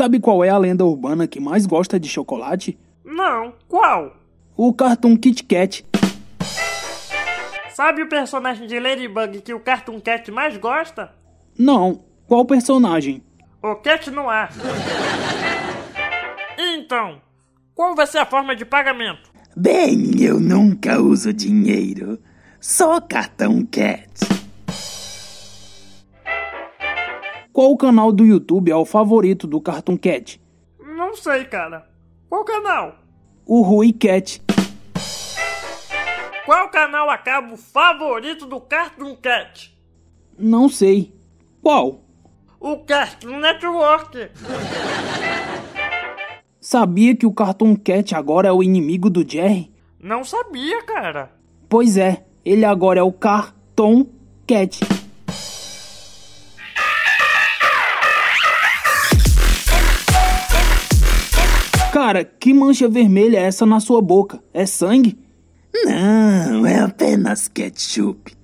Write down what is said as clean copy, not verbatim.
Sabe qual é a lenda urbana que mais gosta de chocolate? Não, qual? O Cartoon Kit Kat. Sabe o personagem de Ladybug que o Cartoon Cat mais gosta? Não, qual personagem? O Cat Noir. Então, qual vai ser a forma de pagamento? Bem, eu nunca uso dinheiro. Só cartão Cat. Qual canal do YouTube é o favorito do Cartoon Cat? Não sei, cara. Qual canal? O Rui Cat. Qual canal a cabo favorito do Cartoon Cat? Não sei. Qual? O Cartoon Network. Sabia que o Cartoon Cat agora é o inimigo do Jerry? Não sabia, cara. Pois é, ele agora é o Cartoon Cat. Cara, que mancha vermelha é essa na sua boca? É sangue? Não, é apenas ketchup.